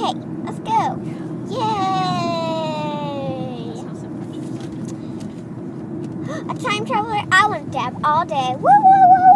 Okay, let's go. Yay! A time traveler I want to have all day. Woo, woo, woo!